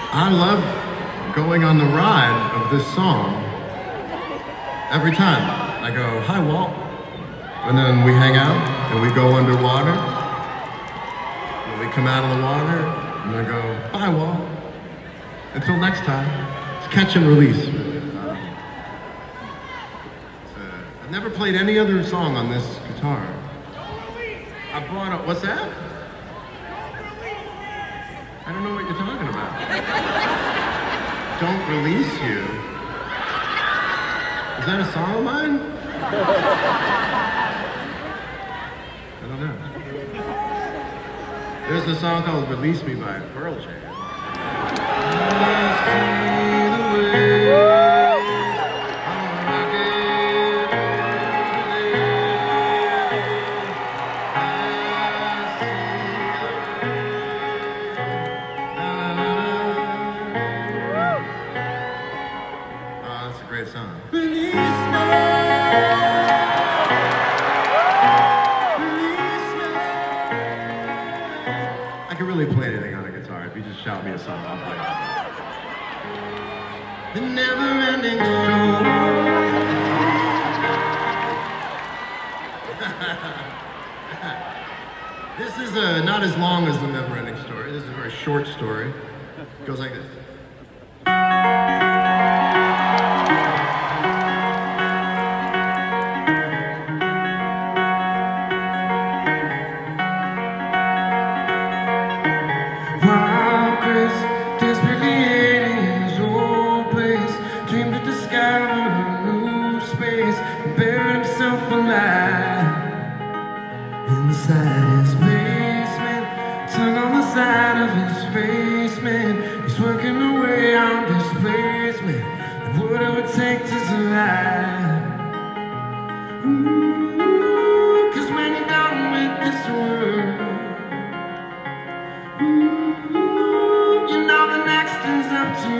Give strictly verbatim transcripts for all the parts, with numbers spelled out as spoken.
I love going on the ride of this song every time. I go, hi, Walt. And then we hang out and we go underwater. And we come out of the water and I go, bye, Walt. Until next time. It's catch and release. Uh, I've never played any other song on this guitar. I brought up, what's that? I don't know what you're talking about. Don't Release You. Is that a song of mine? I don't know. There's a song called Release Me by Pearl Jam. Song. Release me. Release me. I can really play anything on a guitar. If you just shout me a song, I'll play it. The never-ending story. This is uh, not as long as the never-ending story. This is a very short story. It goes like this. Inside his basement, tongue on the side of his face, man. He's working away on displacement, and what it would take to survive. Ooh, cause when you're done with this world, ooh, you know the next thing's up to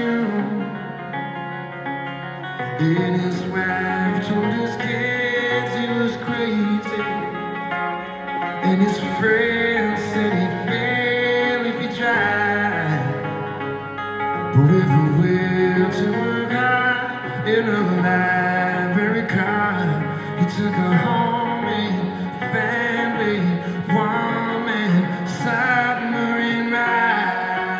you. And his wife told his kids he was crazy, and his friends said he'd fail if he tried. But with a will to work hard in a library car, he took her home and family, woman, submarine ride.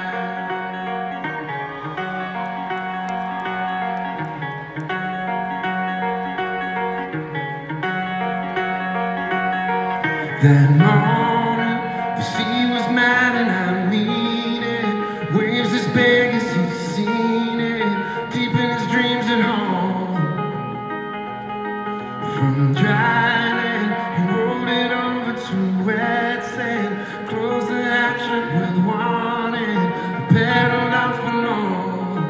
That morning, the sea was mad and I mean it. Waves as big as he's seen it, deep in his dreams at home. From dry land, he rolled it over to wet sand, closed the hatch up with warning, pedaled off alone.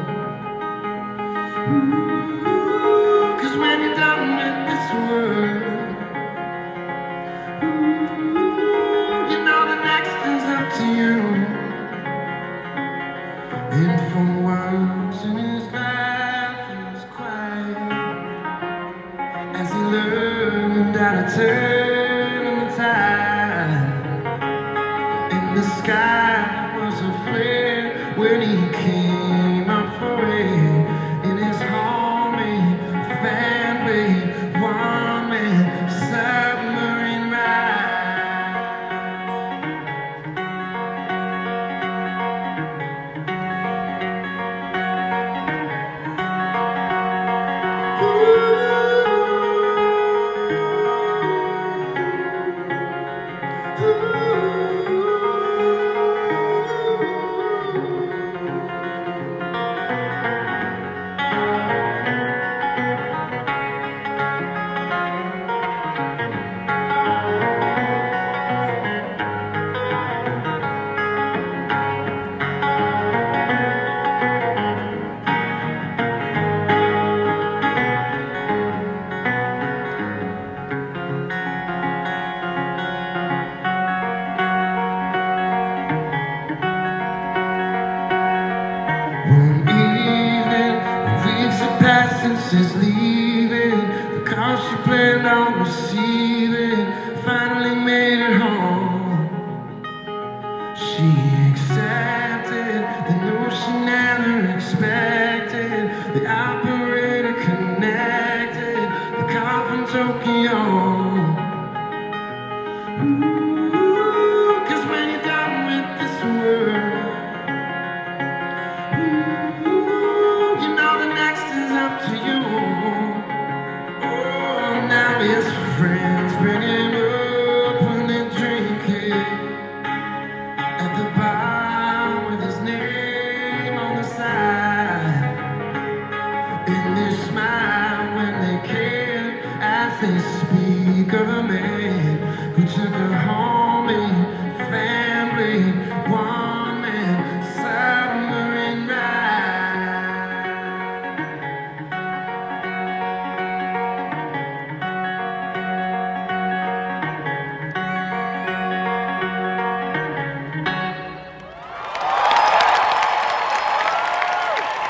Ooh, cause when you're done with this world, to you. And for once in his life he was quiet, as he learned how to turn the tide. And the sky was aflame when he came up for air in his homemade family woman submarine ride. One evening, weeks have passed since she's leaving. The call she planned on receiving finally made it home. She accepted the notion that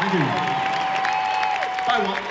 Thank you. Bye, Walt.